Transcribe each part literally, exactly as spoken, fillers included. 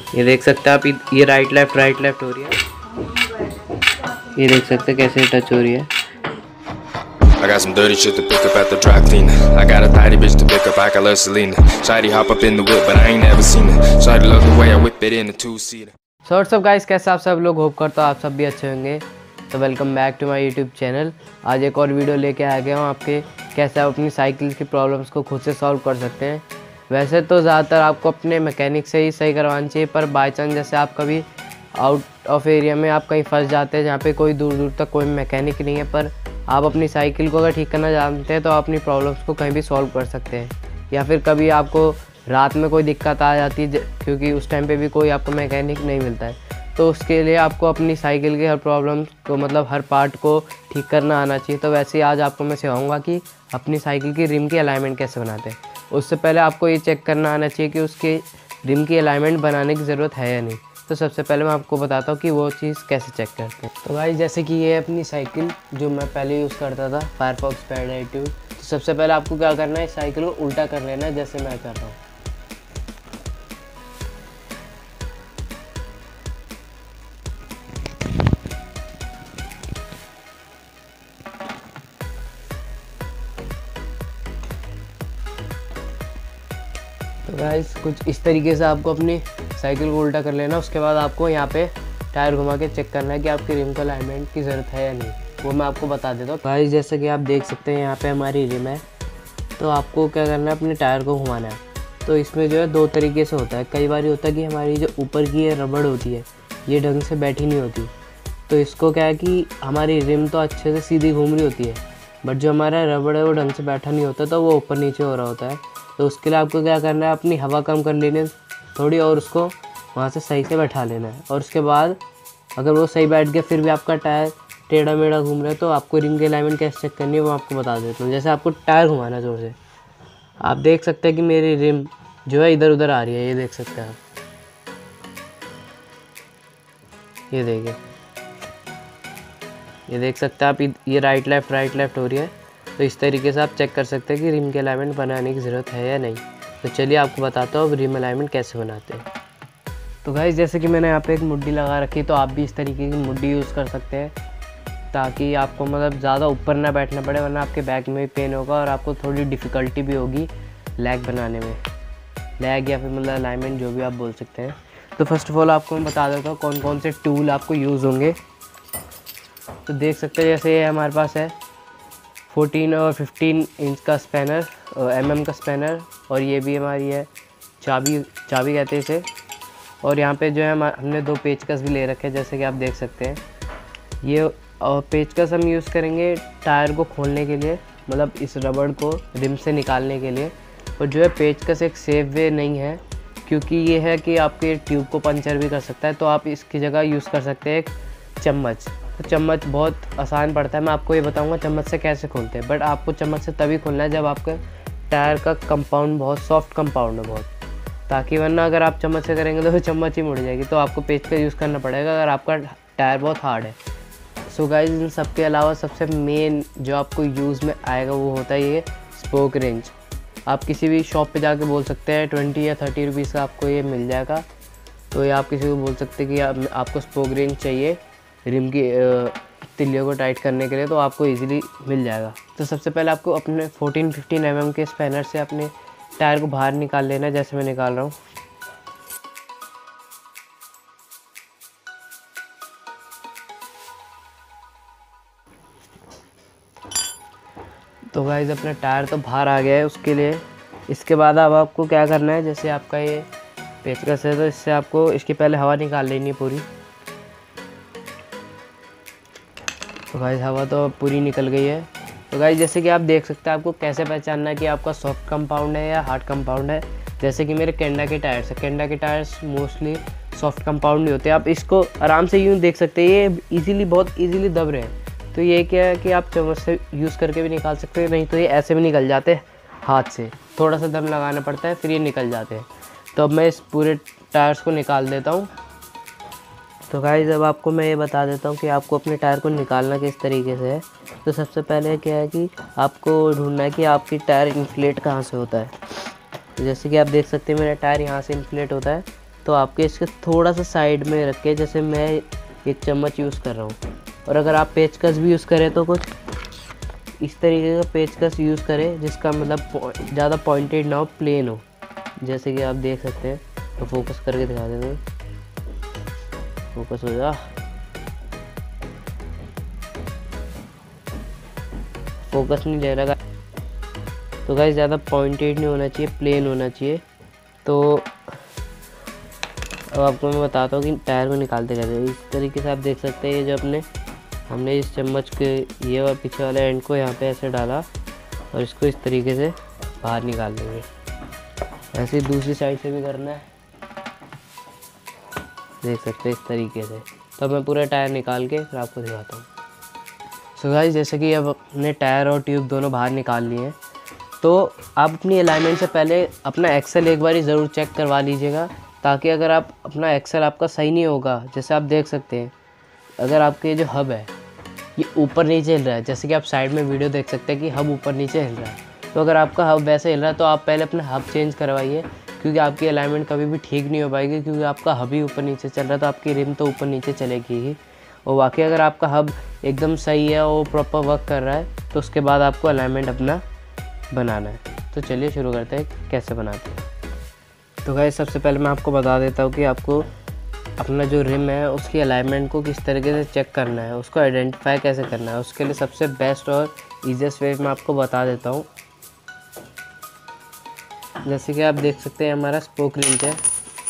ये देख सकते हैं आप, ये राइट लेफ्ट राइट लेफ्ट हो रही है। ये देख सकते हैं कैसे टच हो रही है। I got some dirty shit to pick up at the dry cleaner. I got a tidy bitch to pick up, I got love Selena. Shawty hop up in the whip, but I ain't never seen her. Shawty love the way I whip it in a two-seater. So what's up guys, कैसे आप सब लोग? Hope करता हूँ आप सब भी अच्छे होंगे। तो welcome back to my YouTube channel. आज एक और वीडियो लेके आ गया हूँ आपके, कैसे आप अपनी साइकिल की प्रॉब्लम्स को खुद से सॉल्व कर सकते हैं। वैसे तो ज़्यादातर आपको अपने मैकेनिक से ही सही करवाना चाहिए, पर बाई चांस जैसे आप कभी आउट ऑफ एरिया में आप कहीं फंस जाते हैं जहाँ पे कोई दूर दूर तक कोई मैकेनिक नहीं है, पर आप अपनी साइकिल को अगर ठीक करना जानते हैं तो आप अपनी प्रॉब्लम्स को कहीं भी सॉल्व कर सकते हैं। या फिर कभी आपको रात में कोई दिक्कत आ जाती है क्योंकि उस टाइम पे भी कोई आपको मैकेनिक नहीं मिलता है, तो उसके लिए आपको अपनी साइकिल के हर प्रॉब्लम को मतलब हर पार्ट को ठीक करना आना चाहिए। तो वैसे ही आज आपको मैं सिखाऊंगा कि अपनी साइकिल की रिम की अलाइनमेंट कैसे बनाते हैं। उससे पहले आपको ये चेक करना आना चाहिए कि उसके रिम की अलाइनमेंट बनाने की ज़रूरत है या नहीं। तो सबसे पहले मैं आपको बताता हूँ कि वो चीज़ कैसे चेक करते हैं। तो भाई जैसे कि ये है अपनी साइकिल जो मैं पहले यूज़ करता था, फायरफॉक्स पैड एटीट्यूड। तो सबसे पहले आपको क्या करना है, साइकिल को उल्टा कर लेना है जैसे मैं कर रहा हूँ। तो गाइस कुछ इस तरीके से आपको अपनी साइकिल को उल्टा कर लेना। उसके बाद आपको यहाँ पे टायर घुमा के चेक करना है कि आपकी रिम को अलाइनमेंट की ज़रूरत है या नहीं, वो मैं आपको बता देता हूँ। गाइस जैसे कि आप देख सकते हैं यहाँ पे हमारी रिम है, तो आपको क्या करना है, अपने टायर को घुमाना है। तो इसमें जो है दो तरीके से होता है। कई बार होता है कि हमारी जो ऊपर की ये रबड़ होती है ये ढंग से बैठी नहीं होती, तो इसको क्या है कि हमारी रिम तो अच्छे से सीधी घूम रही होती है, बट जो हमारा रबड़ है वो ढंग से बैठा नहीं होता, तो वो ऊपर नीचे हो रहा होता है। तो उसके लिए आपको क्या करना है, अपनी हवा कम कर लेनी है थोड़ी और उसको वहाँ से सही से बैठा लेना है। और उसके बाद अगर वो सही बैठ गया फिर भी आपका टायर टेढ़ा मेढ़ा घूम रहा है, तो आपको रिम की अलाइनमेंट कैसे चेक करनी है वो आपको बता देता हूँ। जैसे आपको टायर घुमाना है जोर से, आप देख सकते हैं कि मेरी रिम जो है इधर उधर आ रही है, ये देख सकते हैं आप, ये देखिए, ये देख सकते हैं आप, ये राइट लेफ्ट राइट लेफ्ट हो रही है। तो इस तरीके से आप चेक कर सकते हैं कि रिम की अलाइनमेंट बनाने की ज़रूरत है या नहीं। तो चलिए आपको बताता हूँ अब रिम अलाइनमेंट कैसे बनाते हैं। तो गाइस जैसे कि मैंने यहाँ पे एक मुड्डी लगा रखी है, तो आप भी इस तरीके की मुड्डी यूज़ कर सकते हैं ताकि आपको मतलब ज़्यादा ऊपर ना बैठना पड़े, वरना आपके बैक में भी पेन होगा और आपको थोड़ी डिफ़िकल्टी भी होगी लैग बनाने में, लैग या फिर मतलब अलाइनमेंट जो भी आप बोल सकते हैं। तो फर्स्ट ऑफ ऑल आपको मैं बता देता हूँ कौन कौन से टूल आपको यूज़ होंगे। तो देख सकते हैं जैसे ये हमारे पास है फोर्टीन और फिफ्टीन इंच का स्पैनर, एम एम का स्पैनर, और ये भी हमारी है चाबी चाबी कहते हैं इसे। और यहाँ पे जो है हमने दो पेचकस भी ले रखे हैं जैसे कि आप देख सकते हैं। ये पेचकस हम यूज़ करेंगे टायर को खोलने के लिए, मतलब इस रबड़ को रिम से निकालने के लिए। और जो है पेचकस एक सेफ वे नहीं है, क्योंकि ये है कि आपके ट्यूब को पंचर भी कर सकता है। तो आप इसकी जगह यूज़ कर सकते हैं एक चम्मच। तो चम्मच बहुत आसान पड़ता है, मैं आपको ये बताऊंगा चम्मच से कैसे खोलते हैं। बट आपको चम्मच से तभी खोलना है जब आपका टायर का कंपाउंड बहुत सॉफ्ट कंपाउंड है बहुत, ताकि वरना अगर आप चम्मच से करेंगे तो चम्मच ही मुड़ जाएगी। तो आपको पेच का यूज़ करना पड़ेगा अगर आपका टायर बहुत हार्ड है। सो गाइस इन सब के अलावा सबसे मेन जो आपको यूज़ में आएगा वो होता है ये स्पोक रेंच। आप किसी भी शॉप पे जाके बोल सकते हैं ट्वेंटी या थर्टी रुपीज़ का आपको ये मिल जाएगा। तो ये आप किसी को बोल सकते हैं कि आप, आपको स्पोक रेंच चाहिए रिम की तिल्लियों को टाइट करने के लिए, तो आपको इजीली मिल जाएगा। तो सबसे पहले आपको अपने फोर्टीन फिफ्टीन एम एम के स्पैनर से अपने टायर को बाहर निकाल लेना है जैसे मैं निकाल रहा हूँ। तो गाइस अपना टायर तो बाहर आ गया है उसके लिए। इसके बाद अब आपको क्या करना है, जैसे आपका ये पेचकस है तो इससे आपको इसकी पहले हवा निकाल लेनी है पूरी। तो गाइस हवा तो पूरी निकल गई है। तो गाइस जैसे कि आप देख सकते हैं आपको कैसे पहचानना है कि आपका सॉफ्ट कंपाउंड है या हार्ड कंपाउंड है। जैसे कि मेरे केंडा के टायर्स है, केंडा के टायर्स मोस्टली सॉफ्ट कंपाउंड नहीं होते। आप इसको आराम से यूँ देख सकते हैं, ये इजीली बहुत इजीली दब रहे हैं। तो ये क्या है कि आप चम्मच से यूज़ करके भी निकाल सकते हैं, नहीं तो ये ऐसे भी निकल जाते हैं हाथ से, थोड़ा सा दम लगाना पड़ता है फिर ये निकल जाते हैं। तो अब मैं इस पूरे टायर्स को निकाल देता हूँ। तो गाइस अब आपको मैं ये बता देता हूँ कि आपको अपने टायर को निकालना किस तरीके से है। तो सबसे पहले क्या है कि आपको ढूंढना है कि आपकी टायर इन्फ्लेट कहाँ से होता है। तो जैसे कि आप देख सकते हैं मेरा टायर यहाँ से इन्फ्लेट होता है। तो आपके इसके थोड़ा सा साइड में रख के, जैसे मैं एक चम्मच यूज़ कर रहा हूँ, और अगर आप पेचकस भी यूज़ करें तो कुछ इस तरीके का पेचकस यूज़ करें जिसका मतलब ज़्यादा पॉइंटेड ना हो, प्लेन हो, जैसे कि आप देख सकते हैं। तो फोकस करके दिखा देते हैं, फोकस हो जा, फोकस नहीं ले रहा। तो गाइस ज़्यादा पॉइंटेड नहीं होना चाहिए, प्लेन होना चाहिए। तो अब आपको मैं बताता हूँ कि टायर को निकालते कैसे। इस तरीके से आप देख सकते हैं, ये जो अपने हमने इस चम्मच के ये और पीछे वाले एंड को यहाँ पे ऐसे डाला और इसको इस तरीके से बाहर निकाल देंगे। ऐसे दूसरी साइड से भी करना है, देख सकते हैं इस तरीके से। तो मैं पूरा टायर निकाल के फिर आपको दिखाता हूँ। सो गाइस जैसे कि अब अपने टायर और ट्यूब दोनों बाहर निकाल लिए हैं, तो आप अपनी अलाइनमेंट से पहले अपना एक्सेल एक बार ज़रूर चेक करवा लीजिएगा, ताकि अगर आप अपना एक्सेल आपका सही नहीं होगा, जैसे आप देख सकते हैं अगर आपके जो हब है ये ऊपर नीचे हिल रहा है, जैसे कि आप साइड में वीडियो देख सकते हैं कि हब ऊपर नीचे हिल रहा है, तो अगर आपका हब वैसे हिल रहा है तो आप पहले अपना हब चेंज करवाइए, क्योंकि आपकी अलाइनमेंट कभी भी ठीक नहीं हो पाएगी, क्योंकि आपका हब ही ऊपर नीचे चल रहा है तो आपकी रिम तो ऊपर नीचे चलेगी ही। और बाकी अगर आपका हब एकदम सही है और प्रॉपर वर्क कर रहा है तो उसके बाद आपको अलाइनमेंट अपना बनाना है। तो चलिए शुरू करते हैं कैसे बनाते हैं। तो गाइस सबसे पहले मैं आपको बता देता हूँ कि आपको अपना जो रिम है उसकी अलाइनमेंट को किस तरीके से चेक करना है, उसको आइडेंटिफाई कैसे करना है। उसके लिए सबसे बेस्ट और ईजीएस्ट वे मैं आपको बता देता हूँ। जैसे कि आप देख सकते हैं हमारा स्पोक रिंच है,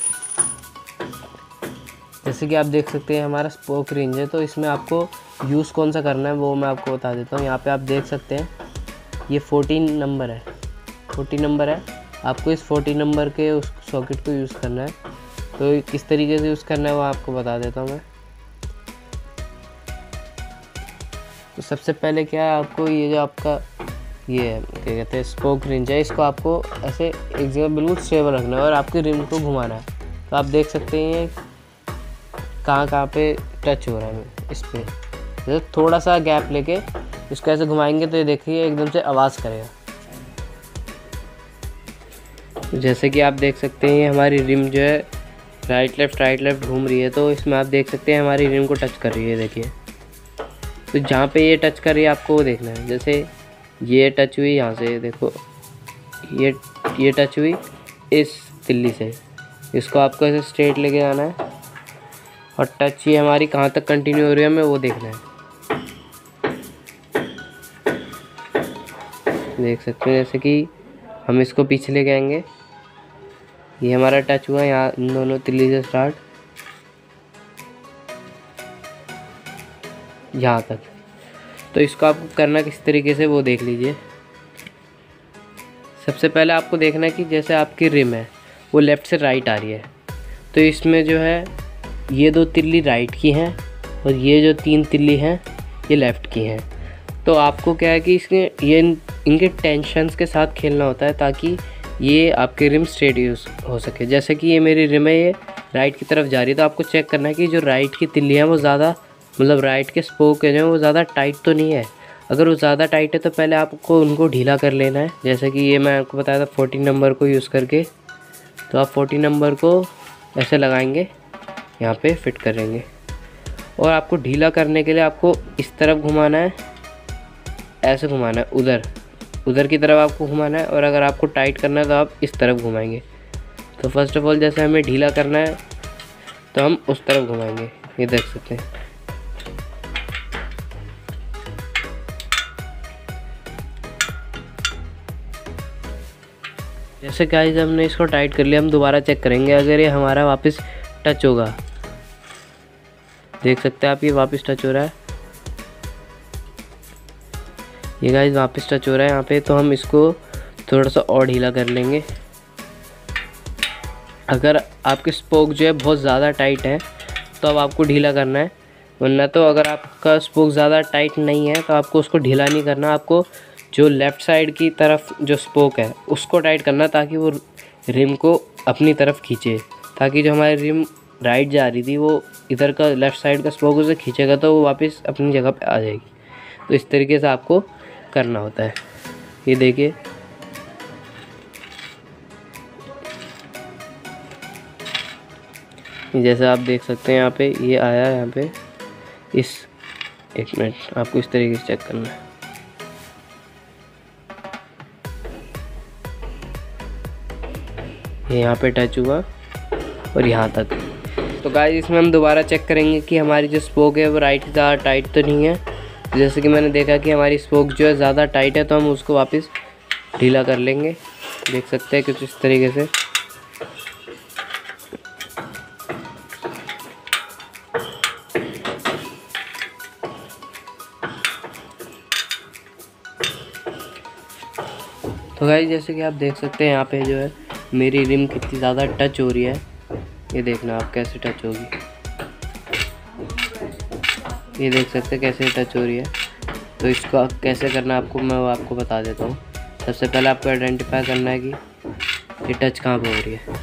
जैसे कि आप देख सकते हैं हमारा स्पोक रिंच है, तो इसमें आपको यूज़ कौन सा करना है वो मैं आपको बता देता हूँ। यहाँ पे आप देख सकते हैं ये फोर्टीन नंबर है, फोर्टीन नंबर है। आपको इस फोर्टीन नंबर के उस सॉकेट को यूज़ करना है। तो किस तरीके से यूज़ करना है वो आपको बता देता हूँ मैं। तो सबसे पहले क्या है, आपको ये जो आपका ये है क्या कहते हैं स्पोक रिंच है, इसको आपको ऐसे एक जगह बिल्कुल स्टेबल रखना है और आपकी रिम को घुमाना है। तो आप देख सकते हैं ये कहाँ कहाँ पे टच हो रहा है इस पर। जैसे थोड़ा सा गैप लेके इसको ऐसे घुमाएंगे तो ये देखिए एकदम से आवाज़ करेगा। जैसे कि आप देख सकते हैं हमारी रिम जो है राइट लेफ़्ट राइट लेफ़्ट घूम रही है, तो इसमें आप देख सकते हैं हमारी रिम को टच कर रही है। देखिए तो जहाँ पे ये टच कर रही है आपको वो देखना है। जैसे ये टच हुई यहाँ से, देखो ये ये टच हुई इस तिल्ली से, इसको आपको ऐसे स्ट्रेट लेके जाना है और टच ये हमारी कहाँ तक कंटिन्यू हो रही है हमें वो देखना है। देख सकते हैं जैसे कि हम इसको पीछे लेके आएंगे, ये हमारा टच हुआ यहाँ इन दोनों तिल्ली से स्टार्ट यहाँ तक। तो इसको आपको करना किस तरीके से वो देख लीजिए। सबसे पहले आपको देखना है कि जैसे आपकी रिम है वो लेफ़्ट से राइट आ रही है, तो इसमें जो है ये दो तिल्ली राइट की हैं और ये जो तीन तिल्ली हैं ये लेफ़्ट की हैं। तो आपको क्या है कि इसके ये इनके टेंशन्स के साथ खेलना होता है ताकि ये आपकी रिम स्ट्रेट यूज़ हो सके। जैसे कि ये मेरी रिम है ये राइट की तरफ जा रही है, तो आपको चेक करना है कि जो राइट की तिल्ली है वो ज़्यादा मतलब राइट के स्पोक है जो वो ज़्यादा टाइट तो नहीं है। अगर वो ज़्यादा टाइट है तो पहले आपको उनको ढीला कर लेना है। जैसे कि ये मैं आपको बताया था फोर्टीन नंबर को यूज़ करके, तो आप फोर्टीन नंबर को ऐसे लगाएंगे, यहाँ पे फिट करेंगे और आपको ढीला करने के लिए आपको इस तरफ घुमाना है, ऐसे घुमाना है, उधर उधर की तरफ आपको घुमाना है। और अगर आपको टाइट करना है तो आप इस तरफ घुमाएंगे। तो फर्स्ट ऑफ ऑल जैसे हमें ढीला करना है तो हम उस तरफ घुमाएंगे, ये देख सकते हैं। जैसे गाइस हमने इसको टाइट कर लिया, हम दोबारा चेक करेंगे अगर ये हमारा वापस टच होगा। देख सकते हैं आप ये वापस टच हो रहा है, ये गाइस वापस टच हो रहा है यहाँ पे। तो हम इसको थोड़ा सा और ढीला कर लेंगे। अगर आपके स्पोक जो है बहुत ज़्यादा टाइट है तो अब आपको ढीला करना है, वरना तो अगर आपका स्पोक ज़्यादा टाइट नहीं है तो आपको उसको ढीला नहीं करना। आपको जो लेफ़्ट साइड की तरफ जो स्पोक है उसको टाइट करना ताकि वो रिम को अपनी तरफ खींचे, ताकि जो हमारी रिम राइट जा रही थी वो इधर का लेफ़्ट साइड का स्पोक उसे खींचेगा तो वो वापस अपनी जगह पे आ जाएगी। तो इस तरीके से आपको करना होता है। ये देखिए जैसे आप देख सकते हैं यहाँ पे ये आया यहाँ पे इस एक मिनट आपको इस तरीके से चेक करना है। ये यहाँ पे टच हुआ और यहाँ तक। तो गाइस इसमें हम दोबारा चेक करेंगे कि हमारी जो स्पोक है वो राइट की ज़्यादा टाइट तो नहीं है। जैसे कि मैंने देखा कि हमारी स्पोक जो है ज़्यादा टाइट है, तो हम उसको वापस ढीला कर लेंगे। देख सकते हैं कुछ इस तरीके से। तो गाइस जैसे कि आप देख सकते हैं यहाँ पे जो है मेरी रिम कितनी ज़्यादा टच हो रही है, ये देखना आप कैसे टच होगी। ये देख सकते हैं कैसे टच हो रही है। तो इसको कैसे करना आपको मैं वो आपको बता देता हूँ। सबसे पहले आपको आइडेंटिफाई करना है कि ये टच कहाँ पे हो रही है।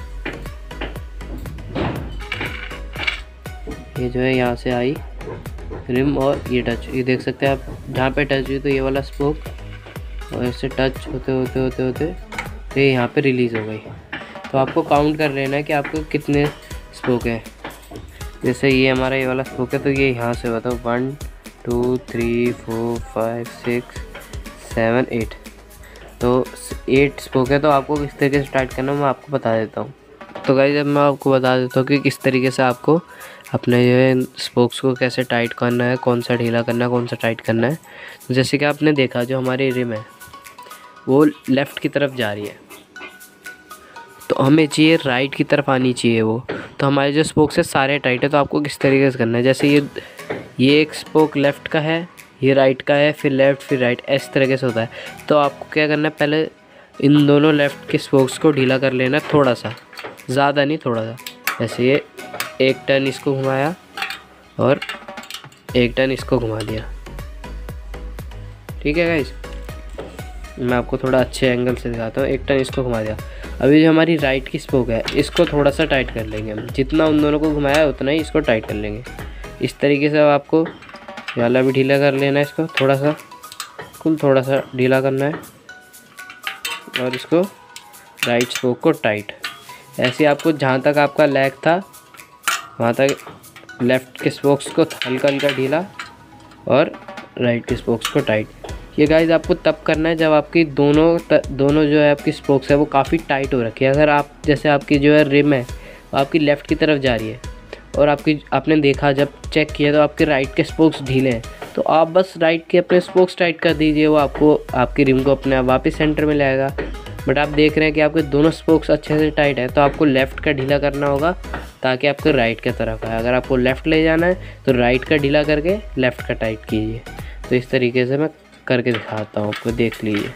ये जो है यहाँ से आई रिम और ये टच, ये देख सकते हैं आप जहाँ पे टच हुई तो ये वाला स्पोक, और इससे टच होते होते होते होते तो ये यहाँ पे रिलीज़ हो गई। तो आपको काउंट कर लेना है कि आपको कितने स्पोक हैं। जैसे ये हमारा ये वाला स्पोक है तो ये यहाँ से बताओ one two three four five six seven eight, तो एट स्पोक है। तो आपको किस तरीके से टाइट करना है मैं आपको बता देता हूँ। तो गाइस जब मैं आपको बता देता हूँ कि किस तरीके से आपको अपने जो है स्पोक्स को कैसे टाइट करना है, कौन सा ढीला करना है, कौन सा टाइट करना है। तो जैसे कि आपने देखा जो हमारी रिम है वो लेफ़्ट की तरफ जा रही है, तो हमें चाहिए राइट की तरफ आनी चाहिए वो। तो हमारे जो स्पोक्स है सारे टाइट है। तो आपको किस तरीके से करना है, जैसे ये ये एक स्पोक लेफ़्ट का है, ये राइट का है, फिर लेफ़्ट फिर राइट, इस तरीके से होता है। तो आपको क्या करना है, पहले इन दोनों लेफ़्ट के स्पोक्स को ढीला कर लेना थोड़ा सा, ज़्यादा नहीं थोड़ा सा। जैसे ये एक टर्न इसको घुमाया और एक टर्न इसको घुमा दिया, ठीक है गाइस। मैं आपको थोड़ा अच्छे एंगल से दिखाता हूँ। एक टर्न इसको घुमा दिया। अभी जो हमारी राइट की स्पोक है इसको थोड़ा सा टाइट कर लेंगे हम, जितना उन दोनों को घुमाया उतना ही इसको टाइट कर लेंगे। इस तरीके से आपको वाला भी ढीला कर लेना है, इसको थोड़ा सा कुल थोड़ा सा ढीला करना है और इसको राइट स्पोक को टाइट। ऐसे आपको जहाँ तक आपका लेग था वहाँ तक लेफ़्ट के स्पोक्स को हल्का हल्का ढीला और राइट के स्पोक्स को टाइट। ये गाइस आपको तब करना है जब आपकी दोनों त, दोनों जो है आपकी स्पोक्स है वो काफ़ी टाइट हो रखी है। अगर आप जैसे आपकी जो है रिम है वो आपकी लेफ़्ट की तरफ जा रही है और आपकी आपने देखा जब चेक किया तो आपके राइट के स्पोक्स ढीले हैं, तो आप बस राइट के अपने स्पोक्स टाइट कर दीजिए, वो आपको आपकी रिम को अपने आप वापस सेंटर में लाएगा। बट आप देख रहे हैं कि आपके दोनों स्पोक्स अच्छे से टाइट है, तो आपको लेफ़्ट का ढीला करना होगा ताकि आपको राइट की तरफ आए। अगर आपको लेफ़्ट ले जाना है तो राइट का ढीला करके लेफ़्ट का टाइट कीजिए। तो इस तरीके से मैं करके दिखाता हूँ आपको, देख लीजिए।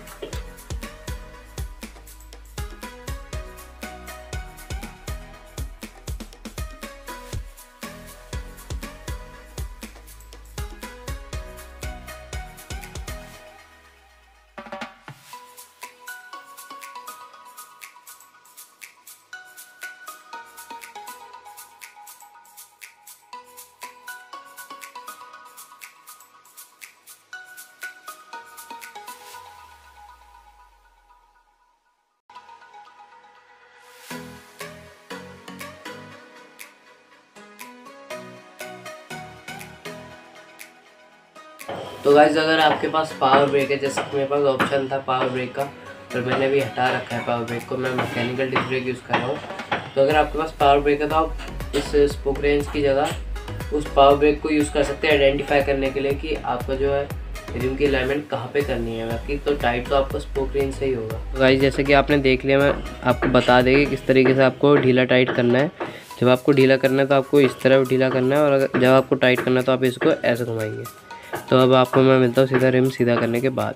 तो गाइस अगर आपके पास पावर ब्रेक है, जैसे मेरे पास ऑप्शन था पावर ब्रेक का, पर मैंने भी हटा रखा है पावर ब्रेक को, मैं मैकेनिकल डिस्क ब्रेक यूज़ कर रहा हूँ। तो अगर आपके पास पावर ब्रेक है तो आप इस स्पोक रेंज की जगह उस पावर ब्रेक को यूज़ कर सकते हैं आइडेंटिफाई करने के लिए कि आपका जो है रिम की अलाइनमेंट कहाँ पे करनी है। बाकी तो टाइट तो आपका स्पोक रेंज से ही होगा। तो गाइस जैसे कि आपने देख लिया, मैं आपको बता देंगे किस तरीके से आपको ढीला टाइट करना है। जब आपको ढीला करना है तो आपको इस तरफ ढीला करना है, और अगर जब आपको टाइट करना है तो आप इसको ऐसे घुमाएंगे। तो अब आपको मैं मिलता हूँ सीधा रिम सीधा करने के बाद।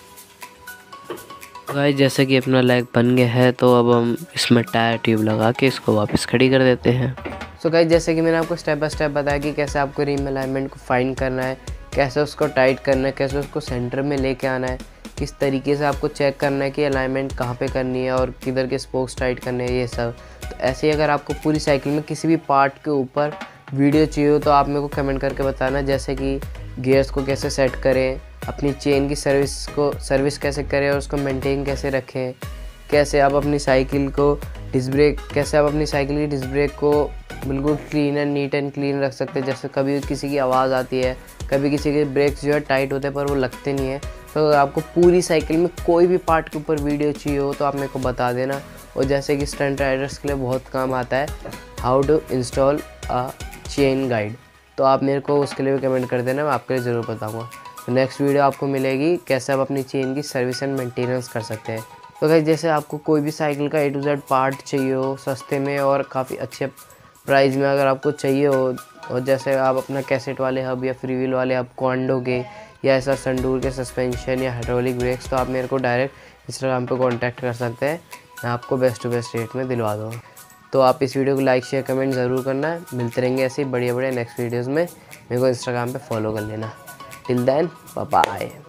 गाइस जैसे कि अपना लेग बन गया है, तो अब हम इसमें टायर ट्यूब लगा के इसको वापस खड़ी कर देते हैं। सो गाइस जैसे कि मैंने आपको स्टेप बाय स्टेप बताया कि कैसे आपको रिम अलाइनमेंट को फाइंड करना है, कैसे उसको टाइट करना है, कैसे उसको सेंटर में लेके आना है, किस तरीके से आपको चेक करना है कि अलाइनमेंट कहाँ पे करनी है और किधर के स्पोक्स टाइट करने हैं, ये सब। तो ऐसे ही अगर आपको पूरी साइकिल में किसी भी पार्ट के ऊपर वीडियो चाहिए हो तो आप मेरे को कमेंट करके बताना। जैसे कि गियर्स को कैसे सेट करें, अपनी चेन की सर्विस को सर्विस कैसे करें और उसको मेंटेन कैसे रखें, कैसे आप अपनी साइकिल को डिस्क ब्रेक कैसे आप अपनी साइकिल की डिस्क ब्रेक को बिल्कुल clean and neat and clean रख सकते हैं। जैसे कभी किसी की आवाज़ आती है, कभी किसी के ब्रेक्स जो है टाइट होते हैं पर वो लगते नहीं है, तो अगर आपको पूरी साइकिल में कोई भी पार्ट के ऊपर वीडियो चाहिए हो तो आप मेरे को बता देना। और जैसे कि स्टंट राइडर्स के लिए बहुत काम आता है how to install a chain guide, तो आप मेरे को उसके लिए भी कमेंट कर देना, मैं आपके लिए ज़रूर बताऊँगा। तो नेक्स्ट वीडियो आपको मिलेगी कैसे आप अपनी चेन की सर्विस एंड मेंटेनेंस कर सकते हैं। तो गाइस जैसे आपको कोई भी साइकिल का ए टू जेड पार्ट चाहिए हो सस्ते में और काफ़ी अच्छे प्राइस में अगर आपको चाहिए हो, और जैसे आप अपना कैसेट वाले हब या फ्री व्हील वाले हब क्वांडो के या ऐसा संडूर के सस्पेंशन या हाइड्रोलिक ब्रेक्स, तो आप मेरे को डायरेक्ट इंस्टाग्राम पे कांटेक्ट कर सकते हैं, मैं आपको बेस्ट टू बेस्ट रेट में दिलवा दूँगा। तो आप इस वीडियो को लाइक शेयर कमेंट ज़रूर करना है। मिलते रहेंगे ऐसे ही बढ़िया बढ़िया नेक्स्ट वीडियोज़ में। मेरे को इंस्टाग्राम पे फॉलो कर लेना। Till then bye bye.